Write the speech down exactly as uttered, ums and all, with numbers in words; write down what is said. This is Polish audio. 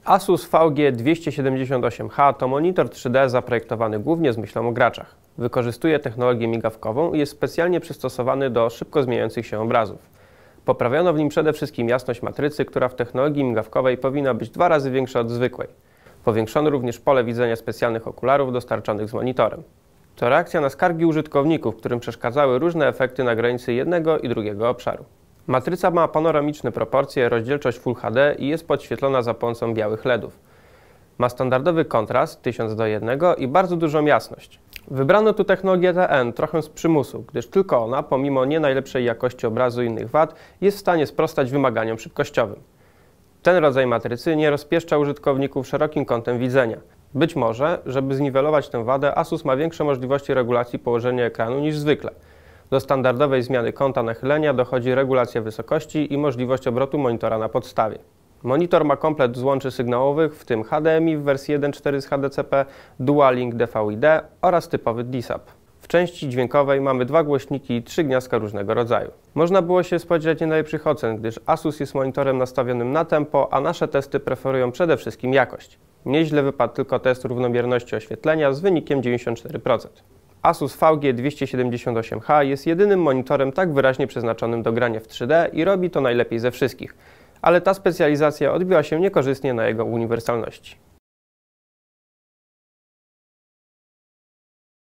Asus V G dwieście siedemdziesiąt osiem H to monitor trzy D zaprojektowany głównie z myślą o graczach. Wykorzystuje technologię migawkową i jest specjalnie przystosowany do szybko zmieniających się obrazów. Poprawiono w nim przede wszystkim jasność matrycy, która w technologii migawkowej powinna być dwa razy większa od zwykłej. Powiększono również pole widzenia specjalnych okularów dostarczonych z monitorem. To reakcja na skargi użytkowników, którym przeszkadzały różne efekty na granicy jednego i drugiego obszaru. Matryca ma panoramiczne proporcje, rozdzielczość Full H D i jest podświetlona za pomocą białych LEDów. Ma standardowy kontrast tysiąc do jednego i bardzo dużą jasność. Wybrano tu technologię T N trochę z przymusu, gdyż tylko ona, pomimo nie najlepszej jakości obrazu i innych wad, jest w stanie sprostać wymaganiom szybkościowym. Ten rodzaj matrycy nie rozpieszcza użytkowników szerokim kątem widzenia. Być może, żeby zniwelować tę wadę, Asus ma większe możliwości regulacji położenia ekranu niż zwykle. Do standardowej zmiany kąta nachylenia dochodzi regulacja wysokości i możliwość obrotu monitora na podstawie. Monitor ma komplet złączy sygnałowych, w tym H D M I w wersji jeden przecinek cztery z H D C P, Dual-Link D V I D oraz typowy D S A P. W części dźwiękowej mamy dwa głośniki i trzy gniazdka różnego rodzaju. Można było się spodziewać nie najlepszych ocen, gdyż Asus jest monitorem nastawionym na tempo, a nasze testy preferują przede wszystkim jakość. Nieźle wypadł tylko test równomierności oświetlenia z wynikiem dziewięćdziesiąt cztery procent. Asus V G dwieście siedemdziesiąt osiem H jest jedynym monitorem tak wyraźnie przeznaczonym do grania w trzy D i robi to najlepiej ze wszystkich, ale ta specjalizacja odbiła się niekorzystnie na jego uniwersalności.